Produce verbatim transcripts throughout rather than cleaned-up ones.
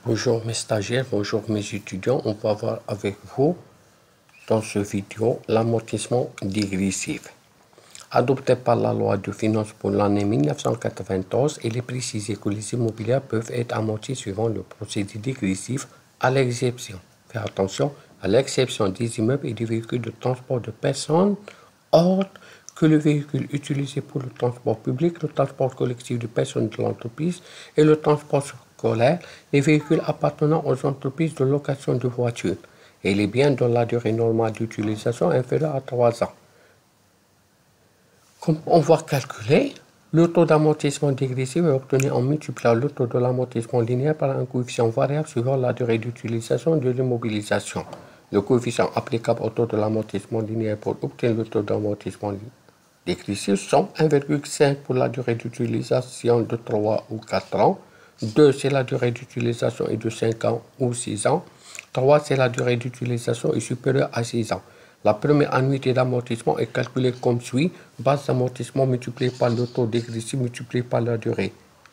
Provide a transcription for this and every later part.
Bonjour mes stagiaires, bonjour mes étudiants. On va voir avec vous dans ce vidéo l'amortissement dégressif. Adopté par la loi de finances pour l'année mille neuf cent quatre-vingt-onze, il est précisé que les immobiliers peuvent être amortis suivant le procédé dégressif à l'exception. Faites attention, à l'exception des immeubles et des véhicules de transport de personnes autres que le véhicule utilisé pour le transport public, le transport collectif de personnes de l'entreprise et le transport scolaire, les véhicules appartenant aux entreprises de location de voitures et les biens dont la durée normale d'utilisation est inférieure à trois ans. Comme on va calculer, le taux d'amortissement dégressif est obtenu en multipliant le taux de l'amortissement linéaire par un coefficient variable suivant la durée d'utilisation de l'immobilisation. Le coefficient applicable au taux de l'amortissement linéaire pour obtenir le taux d'amortissement dégressif sont un virgule cinq pour la durée d'utilisation de trois ou quatre ans, deux c'est la durée d'utilisation est de cinq ans ou six ans, trois c'est la durée d'utilisation est supérieure à six ans. La première annuité d'amortissement est calculée comme suit, base d'amortissement multipliée par le taux dégressif multiplié par la durée.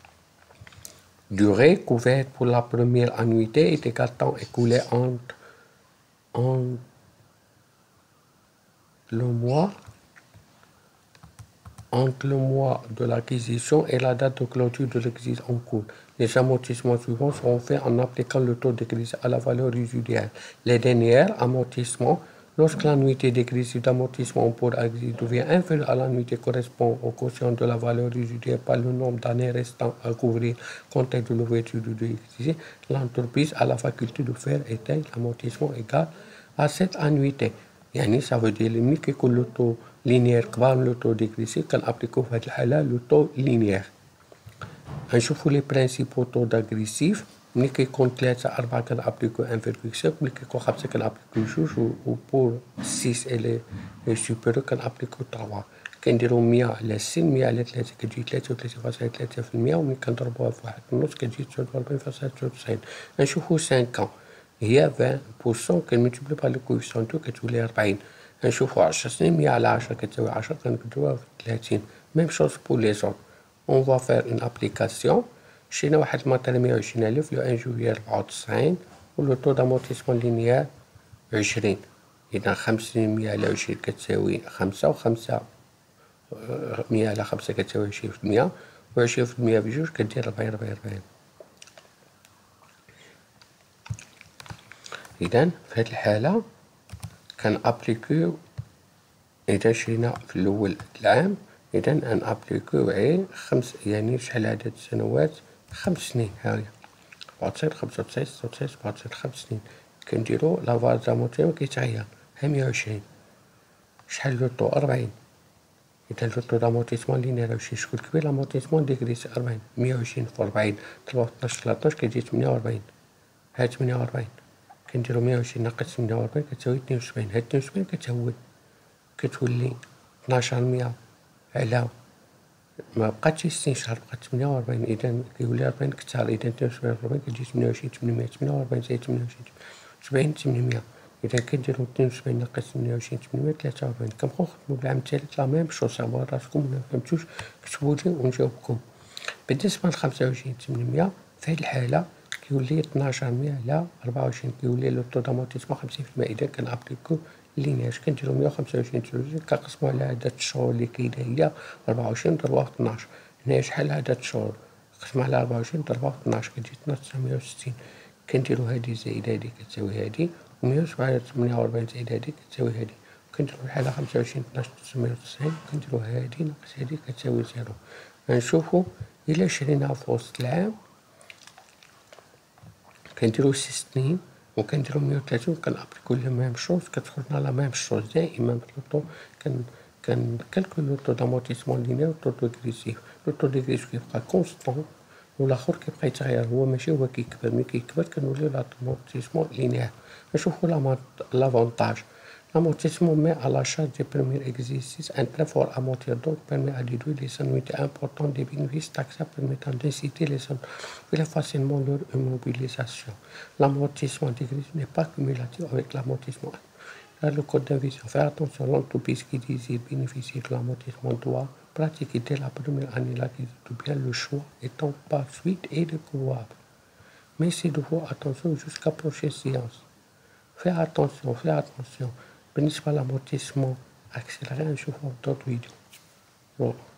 Durée couverte pour la première annuité est égale temps écoulé entre, entre le mois entre le mois de l'acquisition et la date de clôture de l'exercice en cours. Les amortissements suivants seront faits en appliquant le taux dégressif à la valeur résiduelle. Les derniers amortissements, lorsque l'annuité dégressive d'amortissement pour exercice devient inférieure à l'annuité correspond au quotient de la valeur résiduelle par le nombre d'années restant à couvrir compte de l'ouverture du exercice, l'entreprise a la faculté de faire éteindre l'amortissement égal à cette annuité. Yani, ça veut dire que le taux linéaire كبار le taux dégressif كنابليكو في هذه الحالة le taux linéaire. نشوفوا les principaux taux dégressifs. ملي كيكون ثلاثة أربعة كنابليكو واحد فاصلة خمسة، ملي كيكون خمسة كنابليكو جوج، و pour six et les supérieurs كنابليكو ثلاثة. كنديرو مية على ستين، مية على ثلاثة كتجي ثلاثة وثلاثين فاصلة ثلاثة في المية، وملي كنضربوها في واحد ونص كتجي تسعة وأربعين فاصلة تسعة وتسعين. نشوفوا خمسة ans هي عشرين بالمية كنملتيبلي بار لو كوفيسيون تو كتولي أربعين. نشوفوا عشر سنين، مية على عشرة كتساوي عشرة كنكتبوها في ثلاثين. ميم شوز بور لي زوط. اون فا فير اون ابليكاسيون. شرينا واحد الماتيريال مية وعشرين ألف لو واحد جويلية أربعة وتسعين، ولو طو دامورتيسمون لينيير عشرين. إذا خمس سنين مية على عشرين كتساوي خمسة، وخمسة مية على خمسة كتساوي عشرين في المية، وعشرين في المية بجوج كدير ربعين ربعين ربعين. إذا في هاد الحالة كان ابليكيو، إذا شرينا في الأول العام، إذا أن ابليكيو عين خمس، يعني شحال عدد السنوات؟ خمس سنين. هاهي أربعة وتسعين خمسة وتسعين ستة وتسعين سبعة وتسعين خمس سنين. كنديرو لافاز دامورتيسمون كيتغير. ها مية وعشرين شحال لو طو؟ أربعين. إذا لو طو دامورتيسمون لينيير عشرين شكون كبير؟ لامورتيسمون ديغريسي أربعين. مية وعشرين في أربعين ضربها في اثناش ثلاثطاش كتجي ثمانية وأربعين. ها ثمانية وأربعين كنديرو مية وعشرين ناقص ثمانية وأربعين كتساوي اثنين وسبعين. هاد اثنين وسبعين كتهون كتولي اثناش مية على ما بقاتش ستين شهر، بقات ثمانية وأربعين. إذا كيولي أربعين كثار. إذا اثنين وسبعين في أربعين كتجي ثمانية وعشرين ثمانمية، ثمانية وأربعين زائد ثمانية وعشرين سبعين ثمانمية. إذا كنديرو اثنين وسبعين ناقص ثمانية وعشرين ثمانمية ثلاثة وأربعين. كنبقاو نخدمو بالعام الثالث لا ميم شوز. صعبوا راسكم ولا مفهمتوش كتبولي ونجاوبكم. بالنسبة لخمسة وعشرين ثمانمية في هاد الحالة كيولي اثناش مية على أربعة وعشرين، كيولي لو طو دامورتيسمون خمسين في المية. إذا كنابليكو لينيير كنديرو مية وخمسة وعشرين كنقسمو على عدد الشهور اللي كاينة هي أربعة وعشرين ضربوها في اثناش. هنايا شحال عدد الشهور؟ قسمها على أربعة وعشرين ضربوها في اثناش كتجي اثناش تسعمية وستين. كنديرو هادي زائد هادي كتساوي هادي، ومية وسبعة ثمانية وأربعين زائد هادي كتساوي هادي. كنديرو الحالة خمسة وعشرين اثناش تسعمية وتسعين، كنديرو هادي ناقص هادي كتساوي زيرو. غنشوفو إلا شريناها في وسط العام كنديرو ست سنين وكنديرو مية وثلاثين وكنابليكو لا ميم شوز كتخرجنا لا ميم شوز دائما في لو طو. كن كنكالكولو لو طو دامورتيسمون لينيير و طو ديغريسيف. لو طو ديغريسيف كيبقى كونستون والاخر كيبقى يتغير، هو ماشي هو كيكبر. ملي كيكبر كنوليو لامورتيسمون لينيير. نشوفو لافونتاج. L'amortissement met à la charge du premier exercice un très fort amortisseur, donc permet à déduire les annuités importantes des bénéfices taxables permettant d'inciter les annuités facilement leur immobilisation. L'amortissement dégressif n'est pas cumulatif avec l'amortissement. Là, le code d'investissement fait attention, l'entreprise qui désire bénéficier de l'amortissement doit pratiquer dès la première année l'acquisition du bien, le choix étant par suite et découvrable. Mais essayez de faire attention jusqu'à la prochaine séance. Fais attention, fais attention. بالنسبة à l'amortissement accéléré, نشوفوا d'autres vidéos. Bon.